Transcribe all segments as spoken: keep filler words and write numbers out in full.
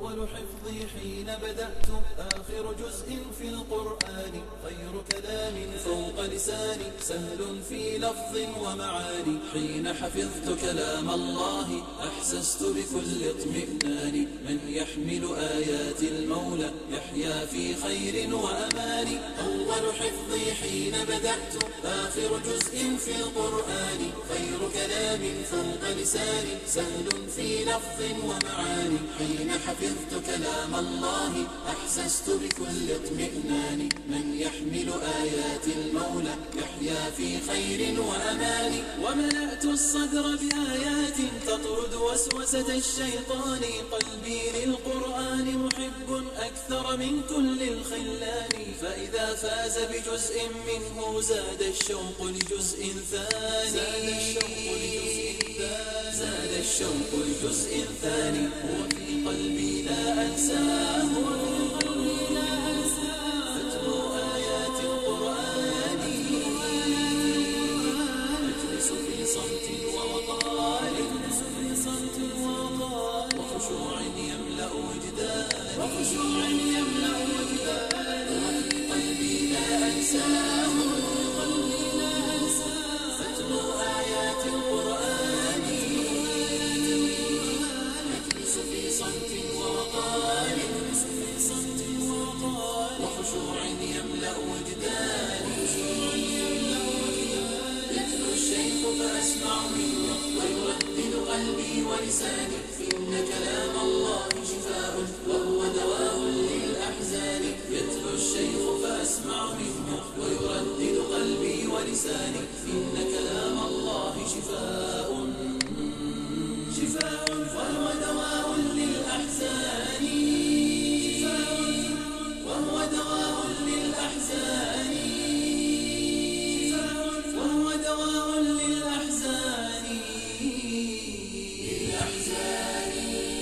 أول حفظي حين بدأت آخر جزء في القرآن، خير كلام فوق لساني سهل في لفظ ومعاني. حين حفظت كلام الله أحسست بكل اطمئنان، من يحمل آيات المولى يحيا في خير وأمان. أول حفظي حين بدأت آخر جزء في القرآن، خير كلام فوق لساني سهل في لفظ ومعاني. حين حفظت كلام الله أحسست بكل اطمئنان، من يحمل آيات المولى يحيا في خير وأمان. وملأت الصدر بآيات تطرد وسوسة الشيطان، قلبي للقرآن محب أكثر من كل الخلان. فإذا فاز بجزء منه زاد الشوق لجزء ثاني، زاد الشوق لجزء ثاني. وفي قلبي لا أنساه أتلو آيات القرآن، أجلس في صمت ووقار، وخشوع يملأ وجداني، وفي قلبي لا أنساه أتلو آيات القرآن، أجلس في صمت ووقار، وخشوع يملأ وجداني. يتلو الشيخ فأسمع منه ويردد قلبي ولساني، إن كلام الله شفاء وهو دواء للأحزان. يتلو الشيخ فأسمع منه ويردد قلبي ولساني، إن كلام الله شفاء شفاء وهو دواء للأحزان، وهو دواء للأحزان، وهو دواء للأحزان للأحزان.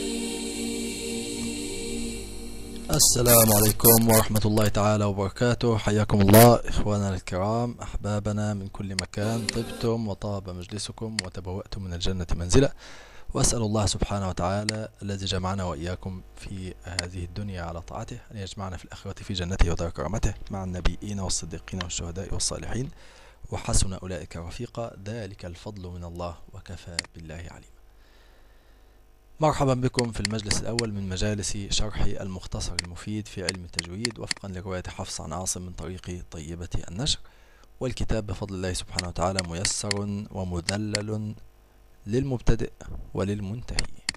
السلام عليكم ورحمة الله تعالى وبركاته. حياكم الله إخواننا الكرام، أحبابنا من كل مكان، طبتم وطاب مجلسكم وتبوأتم من الجنة منزلا. وأسأل الله سبحانه وتعالى الذي جمعنا وإياكم في هذه الدنيا على طاعته أن يجمعنا في الآخرة في جنته ودار كرامته مع النبيين والصديقين والشهداء والصالحين، وحسن أولئك رفيقا، ذلك الفضل من الله وكفى بالله عليما. مرحبا بكم في المجلس الأول من مجالس شرح المختصر المفيد في علم التجويد وفقا لرواية حفص عن عاصم من طريق طيبة النشر. والكتاب بفضل الله سبحانه وتعالى ميسر ومذلل للمبتدئ وللمنتهي.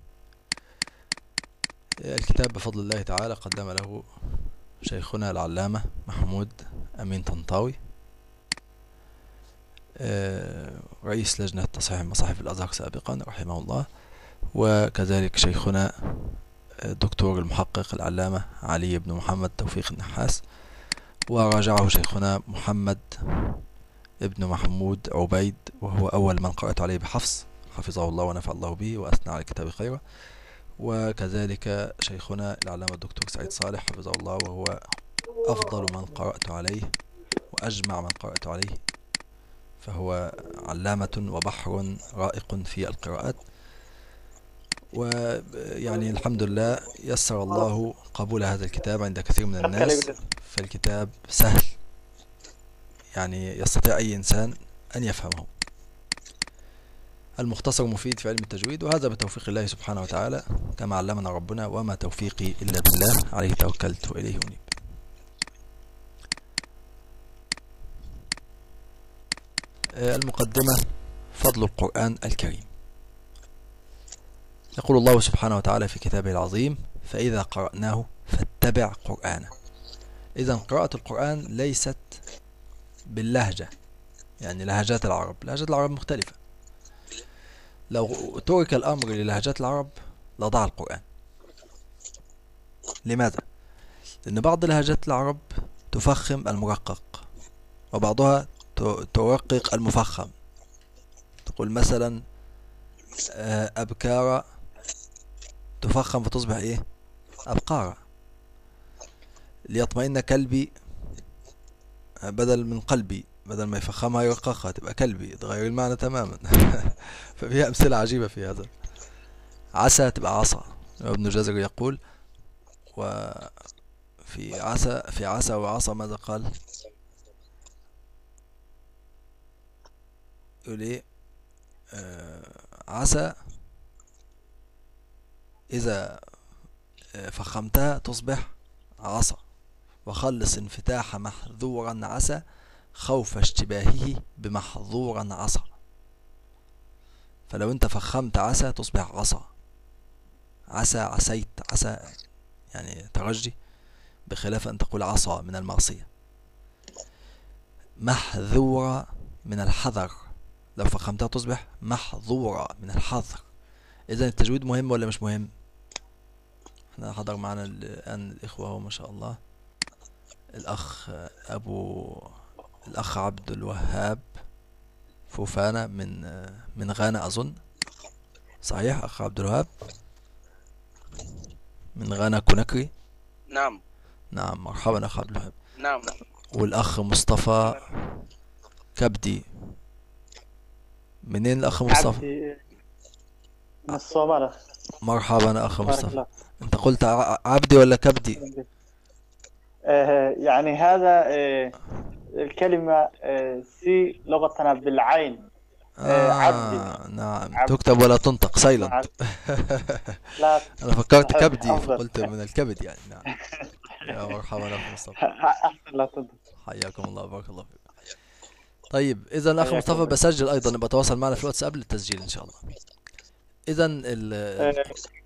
الكتاب بفضل الله تعالى قدم له شيخنا العلامة محمود أمين طنطاوي، رئيس لجنة تصحيح مصاحف الأزهر سابقا رحمه الله، وكذلك شيخنا الدكتور المحقق العلامة علي بن محمد توفيق النحاس، وراجعه شيخنا محمد ابن محمود عبيد، وهو أول من قرأت عليه بحفص حفظه الله ونفع الله به وأثنى على الكتاب خيرا. وكذلك شيخنا العلامة الدكتور سعيد صالح حفظه الله، وهو أفضل من قرأت عليه وأجمع من قرأت عليه، فهو علامة وبحر رائق في القراءات. ويعني الحمد لله يسر الله قبول هذا الكتاب عند كثير من الناس، فالكتاب سهل، يعني يستطيع أي إنسان أن يفهمه. المختصر مفيد في علم التجويد، وهذا بتوفيق الله سبحانه وتعالى كما علمنا ربنا: وما توفيقي إلا بالله عليه توكلت وإليه أنيب. المقدمة: فضل القرآن الكريم. يقول الله سبحانه وتعالى في كتابه العظيم: فإذا قرأناه فاتبع قرآنه. إذن قراءة القرآن ليست باللهجة، يعني لهجات العرب، لهجات العرب مختلفة. لو ترك الأمر للهجات العرب لضاع القرآن. لماذا؟ لأن بعض لهجات العرب تفخم المرقق، وبعضها ترقق المفخم. تقول مثلا أبكار تفخم فتصبح إيه؟ أبقار. ليطمئن كلبي بدل من قلبي، بدل ما يفخمها يرققها تبقى كلبي، تغير المعنى تماما. ففيها أمثلة عجيبة في هذا. عسى تبقى عصا. ابن جزر يقول: وفي عسى في عسى وعصى ماذا قال؟ يقول ايه؟ آه عسى إذا آه، فخمتها تصبح عصا، وخلص انفتاح محذورا عسى خوف اشتباهه بمحظورا عصا. فلو انت فخمت عسى تصبح عصا، عسى عسيت، عسى يعني ترجي، بخلاف أن تقول عصا من المعصية. محذورة من الحذر، لو فخمتها تصبح محظورة من الحذر. إذا التجويد مهم ولا مش مهم؟ احنا حضر معنا الآن الإخوة ما شاء الله، الأخ أبو الأخ عبد الوهاب فوفانا من من غانا أظن، صحيح أخ عبد الوهاب من غانا كوناكري؟ نعم نعم، مرحبا أخ عبد الوهاب. نعم. والأخ مصطفى كبدي، منين الأخ مصطفى؟ عبدي من الصومال. مرحبا أخ بارك مصطفى. الله. أنت قلت ع- عبدي ولا كبدي؟ آه يعني هذا آه الكلمة آه سي لغتنا بالعين. آه عبدي. نعم، عبدي. تكتب ولا تنطق سايلنت. عبدي. لا أنا فكرت صحيح، كبدي أفضل. فقلت من الكبد يعني. نعم. يا مرحبا أخ مصطفى، أحسن لا تنطق. حياكم الله، بارك الله فيك. طيب إذا الأخ حياكم مصطفى الله. بسجل أيضا، يبقى تواصل معنا في الواتساب للتسجيل إن شاء الله. إذا ال... آه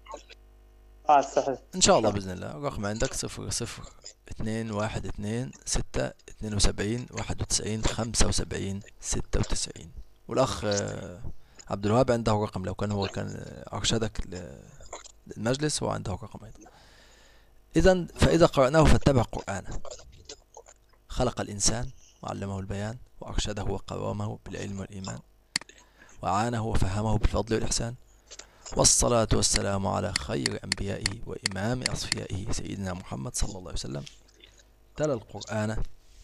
آه، صحيح. إن شاء الله بإذن الله الرقم عندك صفر صفر اتنين واحد اتنين ستة اتنين وسبعين واحد وتسعين خمسة وسبعين ستة وتسعين. والأخ آه، عبد الوهاب عنده رقم، لو كان هو كان آه، أرشدك ل- للمجلس، هو عنده رقم أيضا. إذا فإذا قرأناه فاتبع قرآنه. خلق الإنسان وعلمه البيان وأرشده وقوامه بالعلم والإيمان وأعانه وفهمه بالفضل والإحسان، والصلاة والسلام على خير أنبيائه وإمام أصفيائه سيدنا محمد صلى الله عليه وسلم. تلا القرآن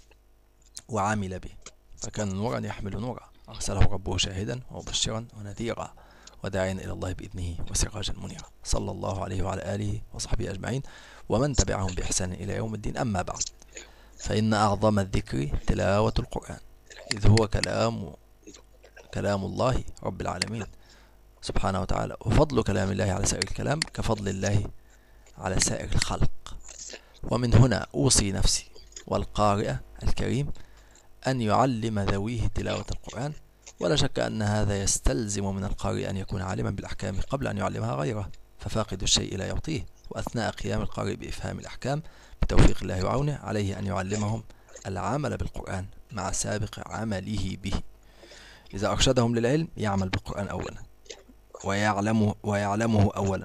وعمل به، فكان نورا يحمل نورا، أرسله ربه شاهدا ومبشرا ونذيرا وداعيا إلى الله بإذنه وسراجا منيرا، صلى الله عليه وعلى آله وصحبه أجمعين ومن تبعهم بإحسان إلى يوم الدين. أما بعد، فإن أعظم الذكر تلاوة القرآن، إذ هو كلام كلام الله رب العالمين سبحانه وتعالى، وفضل كلام الله على سائر الكلام كفضل الله على سائر الخلق. ومن هنا أوصي نفسي والقارئ الكريم أن يعلم ذويه تلاوة القرآن، ولا شك أن هذا يستلزم من القارئ أن يكون عالما بالأحكام قبل أن يعلمها غيره، ففاقد الشيء لا يعطيه. وأثناء قيام القارئ بإفهام الأحكام بتوفيق الله وعونه عليه أن يعلمهم العمل بالقرآن مع سابق عمله به. إذا أرشدهم للعلم يعمل بالقرآن أولا ويعلمه ويعلمه أولا.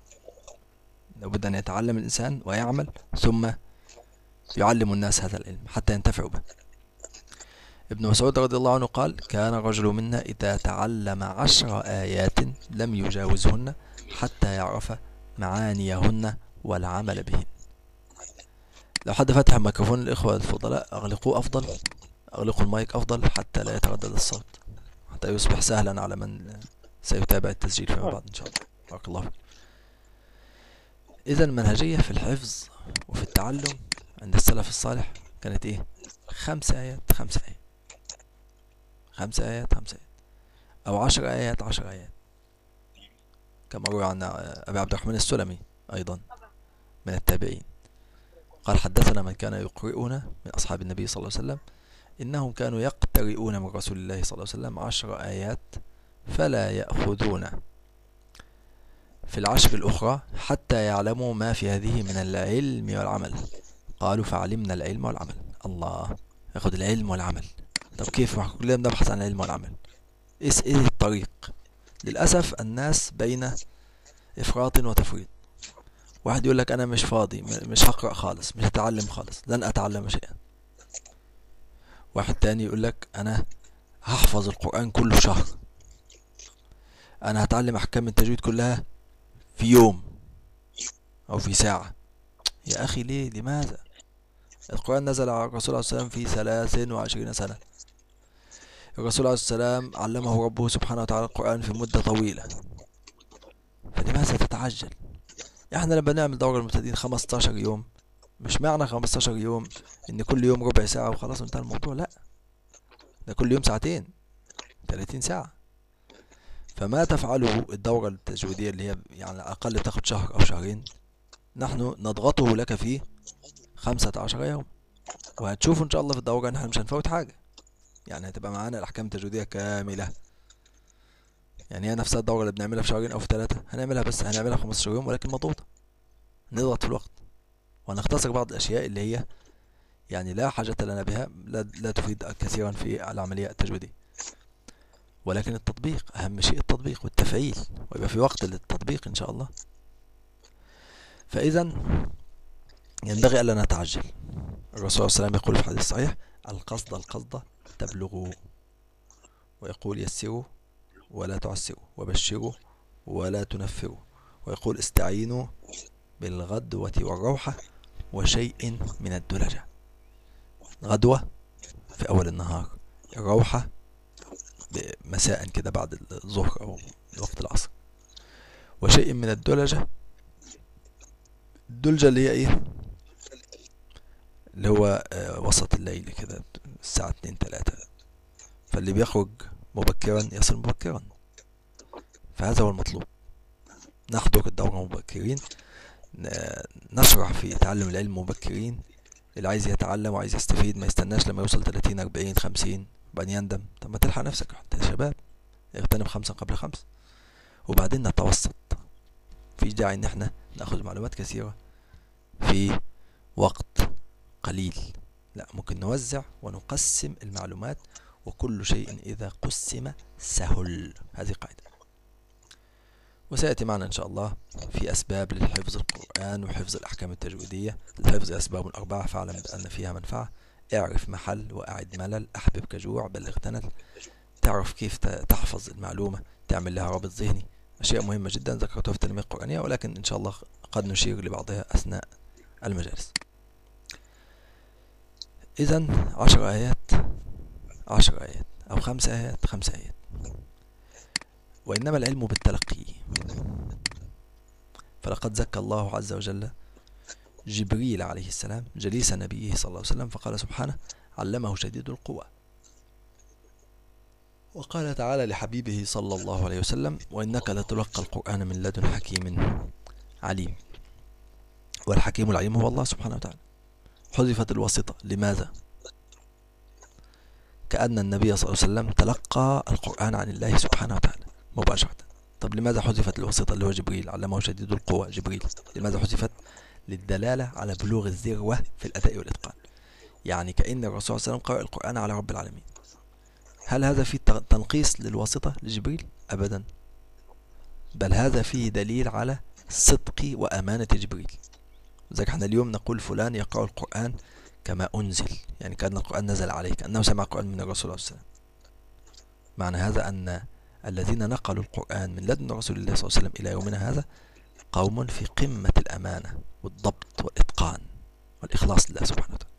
لابد أن يتعلم الإنسان ويعمل ثم يعلم الناس هذا العلم حتى ينتفعوا به. ابن مسعود رضي الله عنه قال: كان رجل منا إذا تعلم عشر آيات لم يجاوزهن حتى يعرف معانيهن والعمل بهن. لو حد فتح الميكروفون الإخوة الفضلاء أغلقوه أفضل، أغلقوا المايك أفضل حتى لا يتردد الصوت، حتى يصبح سهلا على من سيتابع التسجيل فيما بعد إن شاء الله. بارك الله فيك. إذا المنهجية في الحفظ وفي التعلم عند السلف الصالح كانت إيه؟ خمس آيات خمس آيات خمس آيات خمس آيات أو عشر آيات عشر آيات، كما روي عن أبي عبد الرحمن السلمي أيضا من التابعين قال: حدثنا من كان يقرؤون من أصحاب النبي صلى الله عليه وسلم إنهم كانوا يقترؤون من رسول الله صلى الله عليه وسلم عشر آيات فلا يأخذون في العشر الأخرى حتى يعلموا ما في هذه من العلم والعمل. قالوا: فعلمنا العلم والعمل. الله، يأخذ العلم والعمل. طب كيف كلنا بنبحث عن العلم والعمل؟ إيه إيه الطريق؟ للأسف الناس بين إفراط وتفريط. واحد يقول لك أنا مش فاضي، مش هقرأ خالص، مش هتعلم خالص، لن أتعلم شيئا. واحد تاني يقول لك أنا هحفظ القرآن كله شهر، أنا هتعلم أحكام التجويد كلها في يوم أو في ساعة. يا أخي ليه؟ لماذا؟ القرآن نزل على الرسول عليه الصلاة والسلام في ثلاث وعشرين سنة. الرسول عليه الصلاة والسلام علمه ربه سبحانه وتعالى القرآن في مدة طويلة، فلماذا تتعجل؟ احنا لما بنعمل دورة المبتدئين خمستاشر يوم، مش معنى خمستاشر يوم ان كل يوم ربع ساعة وخلاص انتهى الموضوع، لا، ده كل يوم ساعتين، ثلاثين ساعة. فما تفعله الدورة التجويدية اللي هي يعني على الأقل بتاخد شهر أو شهرين، نحن نضغطه لك فيه خمسة عشر يوم، وهتشوفوا إن شاء الله في الدورة إن احنا مش هنفوت حاجة، يعني هتبقى معانا الأحكام التجويدية كاملة. يعني هي نفسها الدورة اللي بنعملها في شهرين أو في ثلاثة هنعملها، بس هنعملها خمستاشر يوم ولكن مضغوطة، نضغط في الوقت وهنختصر بعض الأشياء اللي هي يعني لا حاجة لنا بها، لا, لا تفيد كثيرا في العملية التجويدية. ولكن التطبيق أهم شيء، التطبيق والتفعيل، ويبقى في وقت للتطبيق إن شاء الله. فإذا ينبغي ألا نتعجل. الرسول صلى الله عليه وسلم يقول في الحديث الصحيح: القصد القصد تبلغوا، ويقول: يسروا ولا تعسروا، وبشروا ولا تنفروا، ويقول: استعينوا بالغدوة والروحة وشيء من الدلجة. غدوة في أول النهار، الروحة مساء كده بعد الظهر أو وقت العصر، وشيء من الدلجة. الدلجة اللي هي ايه؟ اللي هو آه وسط الليل كده، الساعة اتنين تلاتة، فاللي بيخرج مبكرا يصل مبكرا. فهذا هو المطلوب، نحضر الدورة مبكرين، نشرح في تعلم العلم مبكرين. اللي عايز يتعلم وعايز يستفيد ما يستناش لما يوصل تلاتين أربعين خمسين وبعدين يندم. طب ما تلحق نفسك انت يا شباب، اغتنم خمسة قبل خمس، وبعدين نتوسط. مفيش داعي ان احنا ناخذ معلومات كثيرة في وقت قليل، لا، ممكن نوزع ونقسم المعلومات، وكل شيء إذا قسم سهل. هذه قاعدة، وسيأتي معنا إن شاء الله في أسباب للحفظ القرآن وحفظ الأحكام التجويدية. للحفظ أسباب أربعة: فاعلم بأن فيها منفعة، اعرف محل وأعد ملل، أحبب كجوع بلغ تنل. تعرف كيف تحفظ المعلومة، تعمل لها رابط ذهني، أشياء مهمة جدا ذكرتها في التنمية القرآنية، ولكن إن شاء الله قد نشير لبعضها أثناء المجالس. إذن عشر آيات عشر آيات أو خمس آيات خمس آيات. وإنما العلم بالتلقي. فلقد زكى الله عز وجل جبريل عليه السلام جليس نبيه صلى الله عليه وسلم، فقال سبحانه: علمه شديد القوى. وقال تعالى لحبيبه صلى الله عليه وسلم: وإنك لتلقى القرآن من لدن حكيم عليم. والحكيم العليم هو الله سبحانه وتعالى. حذفت الواسطة، لماذا؟ كأن النبي صلى الله عليه وسلم تلقى القرآن عن الله سبحانه وتعالى مباشرة. طب لماذا حذفت الواسطة اللي هو جبريل؟ علمه شديد القوى جبريل. لماذا حذفت؟ للدلالة على بلوغ الذروة في الأداء والإتقان. يعني كأن الرسول صلى الله عليه وسلم قرأ القرآن على رب العالمين. هل هذا فيه تنقيص للواسطة لجبريل؟ أبدا، بل هذا فيه دليل على صدق وأمانة جبريل. لذلك احنا اليوم نقول فلان يقرأ القرآن كما أنزل، يعني كأن القرآن نزل عليه، كأنه سمع القرآن من الرسول صلى الله عليه وسلم. معنى هذا أن الذين نقلوا القرآن من لدن رسول الله صلى الله عليه وسلم إلى يومنا هذا قوم في قمة الأمانة والضبط والإتقان والإخلاص لله سبحانه وتعالى.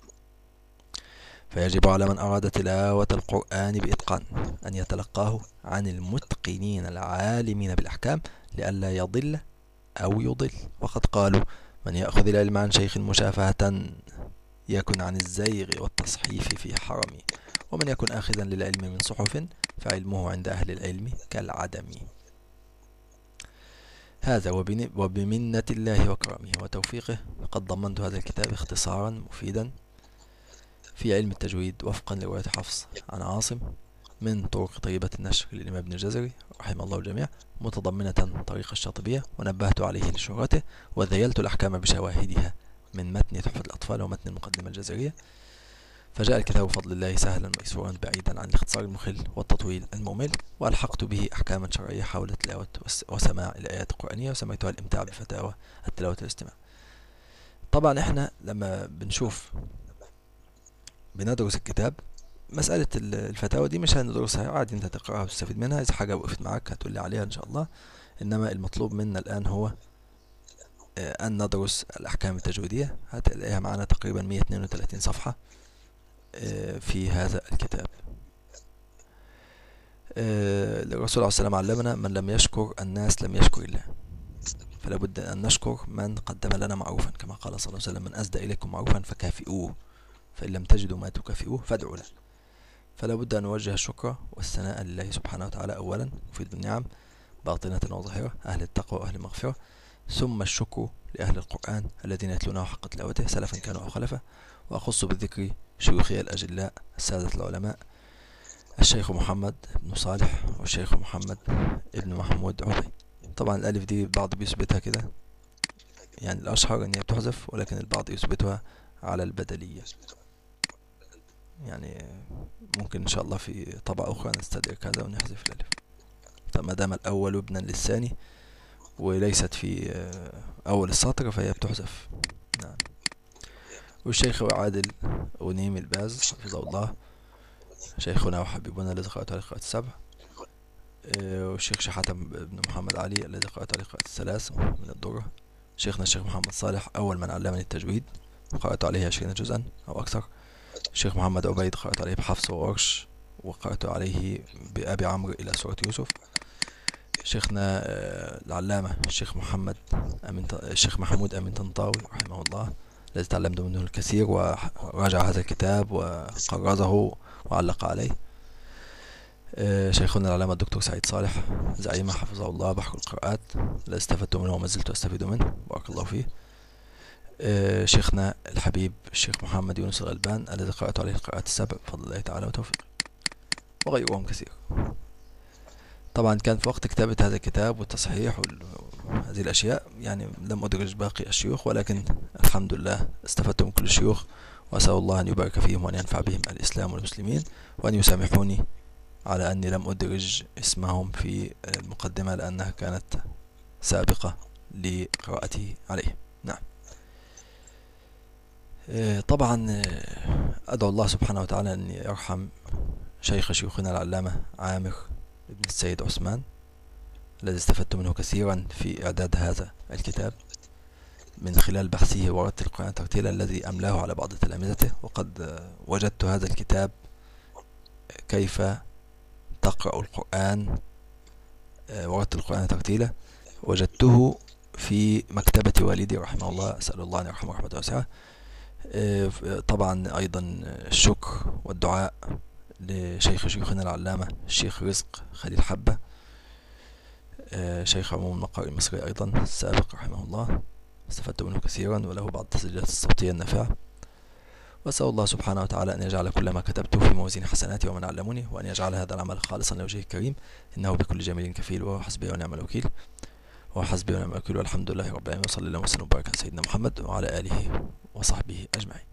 فيجب على من أراد تلاوة القرآن بإتقان أن يتلقاه عن المتقنين العالمين بالأحكام لئلا يضل أو يضل. وقد قالوا: من يأخذ العلم عن شيخ مشافهة يكن عن الزيغ والتصحيف في حرمه، ومن يكن آخذا للعلم من صحف فعلمه عند أهل العلم كالعدم. هذا وبمنة الله وكرمه وتوفيقه قد ضمنت هذا الكتاب اختصارا مفيدا في علم التجويد وفقا لرواية حفص عن عاصم من طرق طيبة النشر للإمام ابن الجزري رحمه الله الجميع، متضمنة طريق الشاطبية، ونبهت عليه لشهرته، وذيلت الأحكام بشواهدها من متن تحفة الأطفال ومتن المقدمة الجزرية. فجاء الكتاب بفضل الله سهلا ميسورا بعيدا عن الاختصار المخل والتطويل الممل، وألحقت به أحكاما شرعية حول تلاوة وسماع الآيات القرآنية، وسميتها الإمتاع بفتاوى التلاوة والاستماع. طبعا احنا لما بنشوف بندرس الكتاب، مسألة الفتاوى دي مش هندرسها، عادي انت تقرأها وتستفيد منها، إذا حاجة وقفت معاك هتقولي عليها إن شاء الله. إنما المطلوب منا الآن هو أن ندرس الأحكام التجويدية. هتلاقيها معنا تقريبا مئة واثنين وثلاثين صفحة في هذا الكتاب. الرسول عليه السلام علمنا: من لم يشكر الناس لم يشكر الله. فلا بد أن نشكر من قدم لنا معروفا، كما قال صلى الله عليه وسلم: من أسدى إليكم معروفا فكافئوه، فإن لم تجدوا ما تكافئوه فادعوا له. فلا بد أن نوجه الشكر والثناء لله سبحانه وتعالى أولا، مفيد النعم باطنة وظاهرة، أهل التقوى وأهل المغفرة، ثم الشكر لأهل القرآن الذين يتلونه حق تلاوته سلفا كانوا أو خلفا. وأخص بالذكر شيوخي الأجلاء السادة العلماء، الشيخ محمد بن صالح والشيخ محمد ابن محمود عبي. طبعا الألف دي البعض بيثبتها كده، يعني الأشهر أن هي بتحذف، ولكن البعض يثبتها على البدلية. يعني ممكن إن شاء الله في طبعة أخرى نستدرك هذا ونحذف الألف، فما دام الأول ابنا للثاني وليست في أول السطر فهي بتحذف. نعم. والشيخ عادل غنيم الباز حفظه الله، شيخنا وحبيبنا الذي قرأت عليه قراءة السبع، والشيخ شحاتم بن محمد علي الذي قرأت عليه قراءة الثلاث من الدرة، شيخنا الشيخ محمد صالح أول من علمني التجويد وقرأت عليه عشرين جزءا أو أكثر، الشيخ محمد عبيد قرأت عليه بحفص وورش وقرأت عليه بأبي عمرو إلى سورة يوسف، شيخنا العلامة الشيخ محمد أمين الشيخ محمود أمين طنطاوي رحمه الله الذي تعلمت منه الكثير وراجع هذا الكتاب وقرره وعلق عليه، شيخنا العلامة الدكتور سعيد صالح زعيمة حفظه الله بحر القراءات الذي استفدت منه وما زلت أستفيد منه بارك الله فيه، شيخنا الحبيب الشيخ محمد يونس الغلبان الذي قرأت عليه القراءات السبع بفضل الله تعالى وتوفيقه، وغيرهم كثير. طبعا كان في وقت كتابة هذا الكتاب والتصحيح وهذه الأشياء يعني لم أدرج باقي الشيوخ، ولكن الحمد لله استفدت من كل الشيوخ، وأسأل الله أن يبارك فيهم وأن ينفع بهم الإسلام والمسلمين، وأن يسامحوني على أني لم أدرج اسمهم في المقدمة لأنها كانت سابقة لقراءتي عليه. نعم. طبعا أدعو الله سبحانه وتعالى أن يرحم شيخ شيوخنا العلامة عامر ابن السيد عثمان الذي استفدت منه كثيرا في إعداد هذا الكتاب من خلال بحثه ورتل القرآن ترتيلا الذي أملاه على بعض تلامذته، وقد وجدت هذا الكتاب كيف تقرأ القرآن ورتل القرآن ترتيلا وجدته في مكتبة والدي رحمه الله، أسأل الله أن يرحمه رحمة واسعة. طبعا أيضا الشكر والدعاء لشيخ شيوخنا العلامة الشيخ رزق خليل حبة شيخ عموم المقار المصري أيضا السابق رحمه الله، استفدت منه كثيرا وله بعض التسجيلات الصوتية النافعة، وأسأل الله سبحانه وتعالى أن يجعل كل ما كتبته في موازين حسناتي ومن علموني، وأن يجعل هذا العمل خالصا لوجهه الكريم، إنه بكل جميل كفيل، وهو حسبي ونعم الوكيل وهو حسبي ونعم الوكيل، والحمد لله رب العالمين، وصلى الله وسلم وبارك على سيدنا محمد وعلى آله وصحبه أجمعين.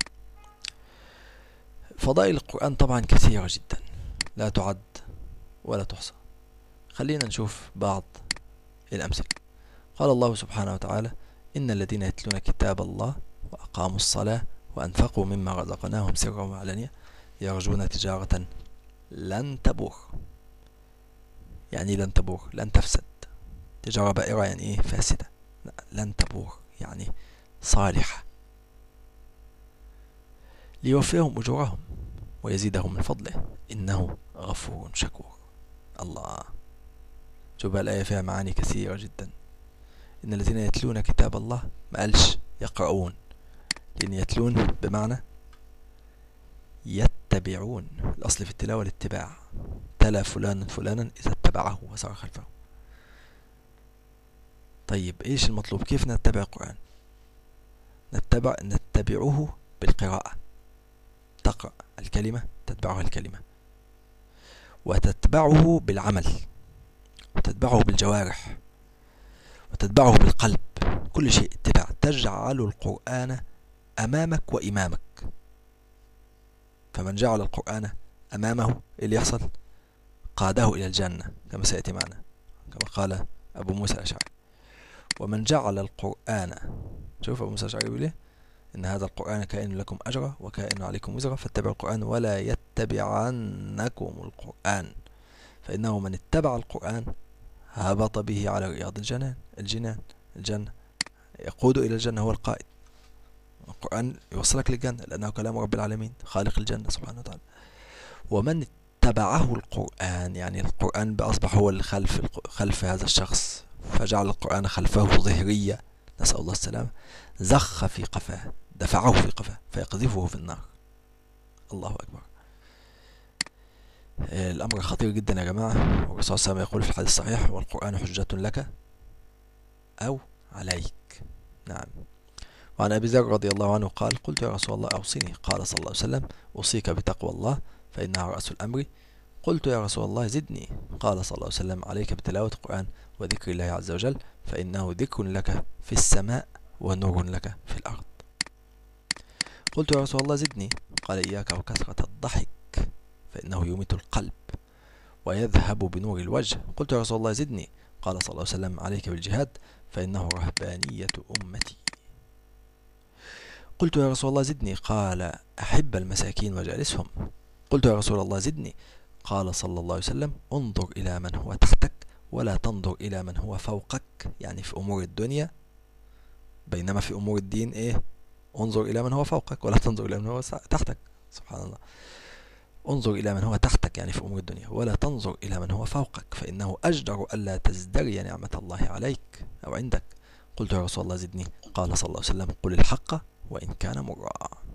فضائل القرآن طبعا كثيرة جدا لا تعد ولا تحصى. خلينا نشوف بعض الأمثلة. قال الله سبحانه وتعالى: إن الذين يتلون كتاب الله وأقاموا الصلاة وأنفقوا مما رزقناهم سرا وعلانية يرجون تجارة لن تبور. يعني لن تبور، لن تفسد. تجارة بائرة يعني إيه؟ فاسدة. لن تبور يعني صالحة، ليوفيهم أجورهم ويزيدهم من فضله إنه غفور شكور. الله، شوف الآية فيها معاني كثيرة جدا. إن الذين يتلون كتاب الله، ما قالش يقرؤون، لأن يتلون بمعنى يتبعون، الأصل في التلاوة الاتباع، تلا فلان فلانا إذا اتبعه وسار خلفه. طيب إيش المطلوب؟ كيف نتبع القرآن؟ نتبع نتبعه بالقراءة، تقرأ الكلمة تتبعها الكلمة، وتتبعه بالعمل، وتتبعه بالجوارح، وتتبعه بالقلب، كل شيء اتباع. تجعل القرآن أمامك وإمامك، فمن جعل القرآن أمامه اللي يحصل قاده إلى الجنة كما سيأتي معنا، كما قال أبو موسى الأشعري. ومن جعل القرآن، شوف أبو موسى الأشعري يقول إيه؟ إن هذا القرآن كائن لكم أجرا وكائن عليكم وزرا فاتبعوا القرآن ولا يتبعنكم القرآن فإنه من اتبع القرآن هبط به على رياض الجنان الجنان الجنة، يقود إلى الجنة، هو القائد. القرآن يوصلك للجنة لأنه كلام رب العالمين خالق الجنة سبحانه وتعالى. ومن اتبعه القرآن يعني القرآن بأصبح هو الخلف خلف هذا الشخص فجعل القرآن خلفه ظهرية، نسأل الله السلامة، زخ في قفاه، دفعه في قفاه فيقذفه في النار. الله أكبر. الأمر خطير جدا يا جماعة. والرسول صلى الله عليه وسلم يقول في الحديث الصحيح: والقرآن حجة لك أو عليك. نعم. وعن أبي ذر رضي الله عنه قال: قلت يا رسول الله أوصني، قال صلى الله عليه وسلم: أوصيك بتقوى الله فإنها رأس الأمر. قلت يا رسول الله زدني، قال صلى الله عليه وسلم: عليك بتلاوة القرآن وذكر الله عز وجل، فإنه ذكر لك في السماء ونور لك في الأرض. قلت يا رسول الله زدني، قال: إياك وكثرة الضحك فإنه يميت القلب ويذهب بنور الوجه. قلت يا رسول الله زدني، قال صلى الله عليه وسلم: عليك بالجهاد فإنه رهبانية أمتي. قلت يا رسول الله زدني، قال: أحب المساكين وجالسهم. قلت يا رسول الله زدني، قال صلى الله عليه وسلم: انظر إلى من هو تحتك ولا تنظر إلى من هو فوقك، يعني في أمور الدنيا، بينما في أمور الدين إيه؟ انظر إلى من هو فوقك ولا تنظر إلى من هو تحتك. سبحان الله. انظر إلى من هو تحتك يعني في أمور الدنيا، ولا تنظر إلى من هو فوقك، فإنه أجدر ألا تزدري نعمة الله عليك أو عندك. قلت يا رسول الله زدني، قال صلى الله عليه وسلم: قل الحق وإن كان مرا.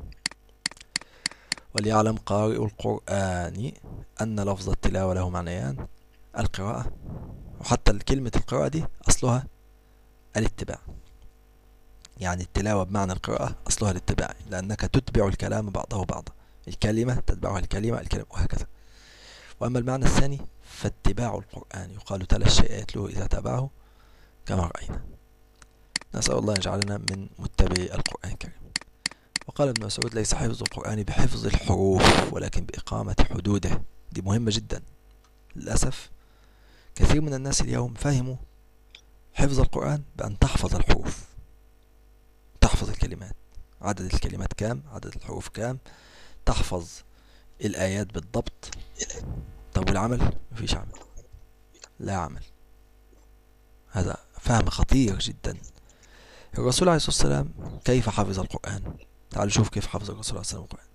وليعلم قارئ القرآن أن لفظ التلاوة له معنيان: القراءة، وحتى كلمة القراءة دي أصلها الاتباع، يعني التلاوة بمعنى القراءة أصلها الاتباع، لأنك تتبع الكلام بعضه بعضا، الكلمة تتبعها الكلمة الكلمة وهكذا. وأما المعنى الثاني فاتباع القرآن، يقال تلا الشيء يتلوه إذا تابعه كما رأينا. نسأل الله يجعلنا من متبعي القرآن الكريم. وقال ابن مسعود: ليس حفظ القرآن بحفظ الحروف ولكن بإقامة حدوده. دي مهمة جدا. للأسف كثير من الناس اليوم فهموا حفظ القرآن بأن تحفظ الحروف، تحفظ الكلمات، عدد الكلمات كام، عدد الحروف كام، تحفظ الآيات بالضبط. طب والعمل؟ مفيش عمل، لا عمل. هذا فهم خطير جدا. الرسول عليه الصلاة والسلام كيف حفظ القرآن؟ تعالوا نشوف كيف حفظ الرسول عليه الصلاة والسلام القرآن.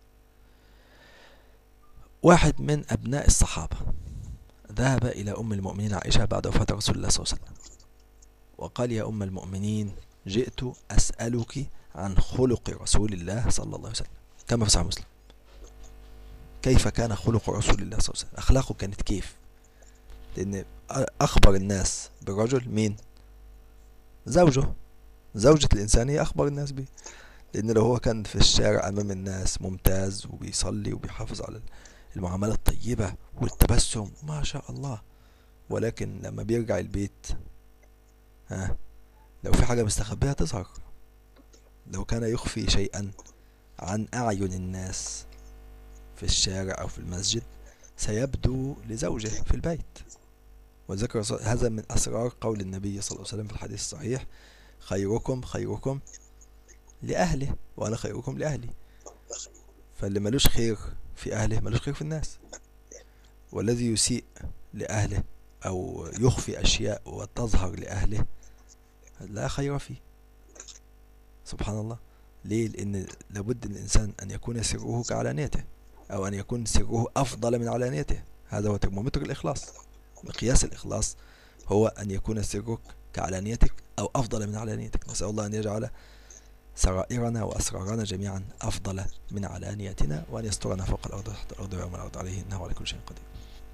واحد من أبناء الصحابة ذهب إلى أم المؤمنين عائشة بعد وفاة رسول الله صلى الله عليه وسلم وقال: يا أم المؤمنين، جئت أسألك عن خلق رسول الله صلى الله عليه وسلم، كما في صحيح مسلم. كيف كان خلق رسول الله صلى الله عليه وسلم؟ أخلاقه كانت كيف؟ لأن أخبر الناس بالرجل مين؟ زوجه، زوجة الإنسان هي أخبر الناس به. لأن لو هو كان في الشارع أمام الناس ممتاز وبيصلي وبيحافظ على المعاملة الطيبة والتبسم ما شاء الله، ولكن لما بيرجع البيت ها لو في حاجة مستخبية تظهر. لو كان يخفي شيئا عن أعين الناس في الشارع أو في المسجد سيبدو لزوجه في البيت. وذكر هذا من أسرار قول النبي صلى الله عليه وسلم في الحديث الصحيح: خيركم خيركم لأهله وأنا خيركم لأهلي. فاللي ملوش خير في أهله ملوش خير في الناس، والذي يسيء لأهله أو يخفي أشياء وتظهر لأهله لا خير فيه. سبحان الله. ليه؟ لأن لابد الإنسان أن يكون سره كعلانيته، أو أن يكون سره أفضل من علانيته. هذا هو ترمومتر الإخلاص. مقياس الإخلاص هو أن يكون سرك كعلانيتك أو أفضل من علانيتك. نسأل الله أن يجعل سرائرنا وأسرارنا جميعا أفضل من علانيتنا، وأن يسترنا فوق الأرض تحت الأرض ويوم الأرض عليه، إنه على كل شيء قدير.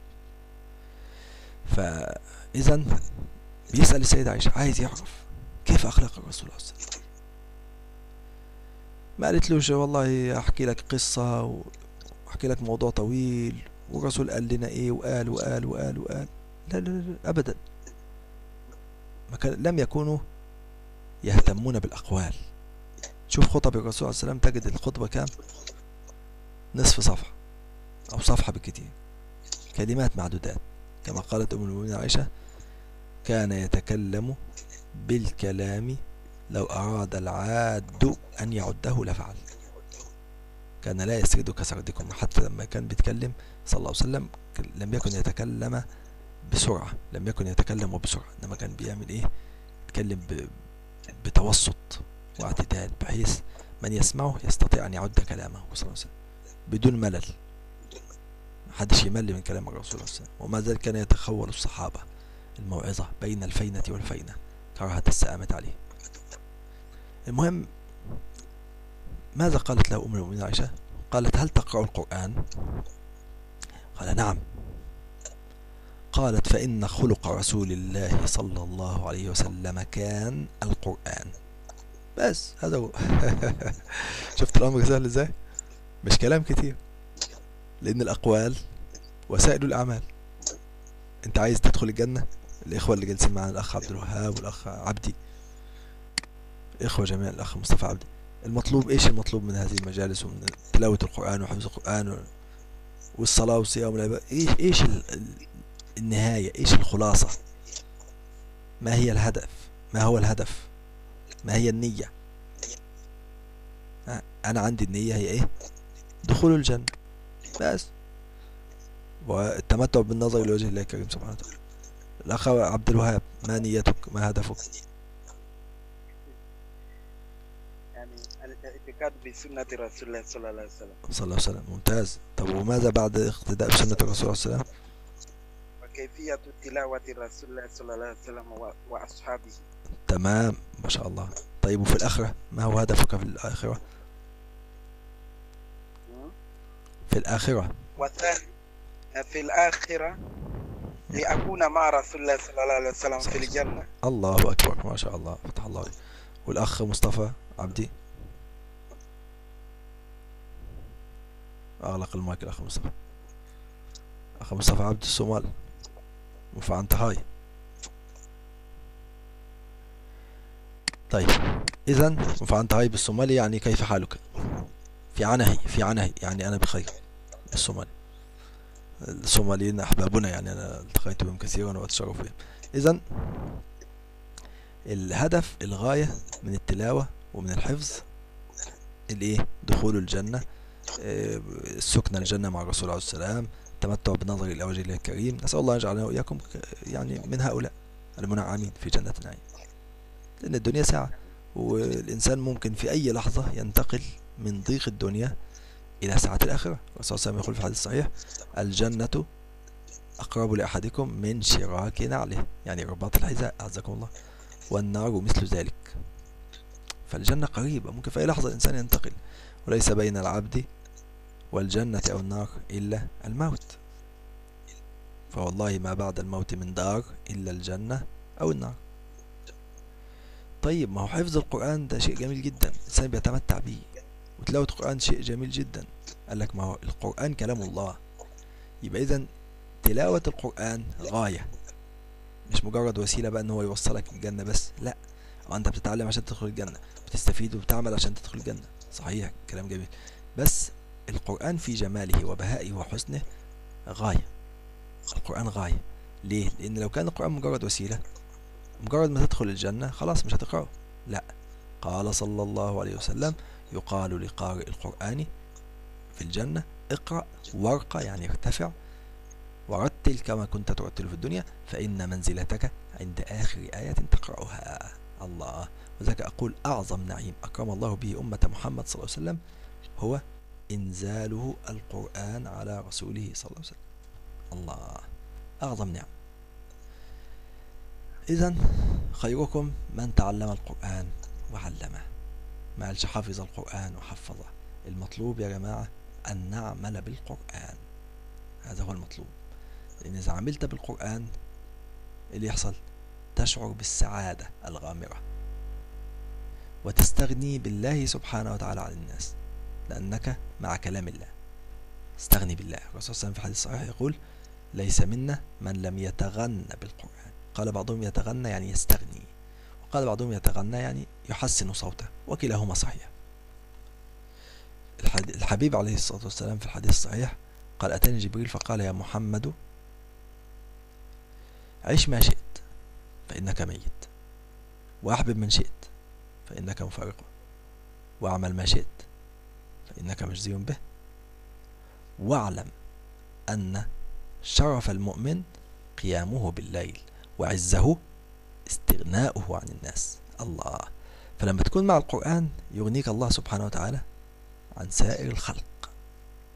فإذا بيسأل السيدة عائشة، عايز يعرف كيف أخلاق الرسول صلى الله عليه وسلم. ما قالت له والله أحكي لك قصة وأحكي لك موضوع طويل والرسول قال لنا إيه وقال وقال وقال وقال. لا لا لا أبدا. ما كان لم يكونوا يهتمون بالأقوال. شوف خطب الرسول عليه السلام، تجد الخطبة كام؟ نصف صفحة أو صفحة بالكتير، كلمات معدودات. كما قالت أم المؤمنين عائشة: كان يتكلم بالكلام لو أراد العاد أن يعده لفعل. كان لا يسرد كسردكم. حتى لما كان بيتكلم صلى الله عليه وسلم لم يكن يتكلم بسرعة، لم يكن يتكلم بسرعة، إنما كان بيعمل إيه؟ يتكلم بتوسط واعتدال، بحيث من يسمعه يستطيع أن يعد كلامه صلى الله عليه وسلم بدون ملل. محدش يمل من كلام الرسول صلى الله عليه وسلم. وما ذلك كان يتخول الصحابة الموعظة بين الفينة والفينة كراهة السآمة عليه. المهم، ماذا قالت له أم المؤمنين عائشة؟ قالت: هل تقرأ القرآن؟ قال: نعم. قالت: فإن خلق رسول الله صلى الله عليه وسلم كان القرآن. بس هذا هو. شفت الأمر سهل ازاي؟ مش كلام كتير، لأن الأقوال وسائل الأعمال. أنت عايز تدخل الجنة؟ الإخوة اللي جالسين معنا، الأخ عبد الوهاب والأخ عبدي، إخوة جميع، الأخ مصطفى عبدي، المطلوب إيش؟ المطلوب من هذه المجالس ومن تلاوة القرآن وحفظ القرآن والصلاة والصيام والعبادة، إيش إيش النهاية؟ إيش الخلاصة؟ ما هي الهدف؟ ما هو الهدف؟ ما هي النية؟ أنا عندي النية هي إيه؟ دخول الجنة بس، والتمتع بالنظر إلى وجه الله الكريم سبحانه وتعالى. الأخ عبد الوهاب، ما نيتك؟ ما هدفك؟ يعني الاعتقاد بسنة رسول الله صلى الله عليه وسلم. صلى الله عليه وسلم، ممتاز. طب وماذا بعد اقتداء بسنة الرسول صلى الله عليه وسلم؟ وكيفية تلاوة رسول الله صلى الله عليه وسلم وأصحابه. تمام، ما شاء الله. طيب وفي الآخرة، ما هو هدفك في الآخرة؟ في الآخرة والثاني في الآخرة لأكون مع رسول الله صلى الله عليه وسلم في الجنة. الله أكبر، ما شاء الله، فتح الله عليك. والأخ مصطفى عبدي، أغلق المايك الأخ مصطفى. أخ مصطفى عبد الصومال، وفعنت هاي. طيب إذا وفعنت هاي بالصومالي يعني كيف حالك؟ في عنهي، في عنهي يعني أنا بخير. الصومالي، الصوماليين أحبابنا، يعني أنا التقيت بهم كثيرا وأتشرف بهم. إذا الهدف، الغاية من التلاوة ومن الحفظ الإيه؟ دخول الجنة، السكن الجنة مع الرسول عليه السلام، التمتع بنظر إلى وجه الله الكريم. نسأل الله أن يجعلنا وإياكم يعني من هؤلاء المنعمين في جنة النعيم، لأن الدنيا ساعة، والإنسان ممكن في أي لحظة ينتقل من ضيق الدنيا إلى سعة الآخرة. الرسول صلى الله عليه وسلم يقول في الحديث الصحيح: الجنة أقرب لأحدكم من شراك نعله، يعني رباط الحذاء، أعزكم الله، والنار مثل ذلك. فالجنة قريبة، ممكن في أي لحظة الإنسان ينتقل، وليس بين العبد والجنة أو النار إلا الموت، فوالله ما بعد الموت من دار إلا الجنة أو النار. طيب، ما هو حفظ القرآن ده شيء جميل جدا، الإنسان بيتمتع به، وتلاوة القرآن شيء جميل جدا. قال لك ما هو القرآن كلام الله، يبقى إذا تلاوة القرآن غاية، مش مجرد وسيلة بقى إن هو يوصلك الجنة بس، لا، أنت بتتعلم عشان تدخل الجنة، بتستفيد وبتعمل عشان تدخل الجنة، صحيح، كلام جميل. بس القرآن في جماله وبهائه وحسنه غاية. القرآن غاية. ليه؟ لأن لو كان القرآن مجرد وسيلة، مجرد ما تدخل الجنة خلاص مش هتقرأه، لا. قال صلى الله عليه وسلم: يقال لقارئ القرآن في الجنة: اقرأ وارقى، يعني ارتفع، ورتل كما كنت ترتل في الدنيا، فإن منزلتك عند آخر آية تقرأها. الله. وذلك أقول: أعظم نعيم أكرم الله به أمة محمد صلى الله عليه وسلم هو إنزاله القرآن على رسوله صلى الله عليه وسلم. الله، أعظم نعم. إذن خيركم من تعلم القرآن وعلمه، ما قالش حفظ القرآن وحفظه. المطلوب يا جماعة أن نعمل بالقرآن، هذا هو المطلوب. لأن إذا عملت بالقرآن اللي يحصل، تشعر بالسعادة الغامرة، وتستغني بالله سبحانه وتعالى عن الناس، لأنك مع كلام الله. استغني بالله. الرسول صلى الله عليه وسلم في الحديث الصحيح يقول: ليس منا من لم يتغنى بالقرآن. قال بعضهم يتغنى يعني يستغني، وقال بعضهم يتغنى يعني يحسن صوته، وكلاهما صحيح. الحبيب عليه الصلاة والسلام في الحديث الصحيح قال: أتاني جبريل فقال: يا محمد، عيش ما شئت فإنك ميت، وأحبب من شئت فإنك مفارقه، واعمل ما شئت فإنك مجزي به، واعلم أن شرف المؤمن قيامه بالليل، وعزه استغناؤه عن الناس. الله. فلما تكون مع القرآن يغنيك الله سبحانه وتعالى عن سائر الخلق.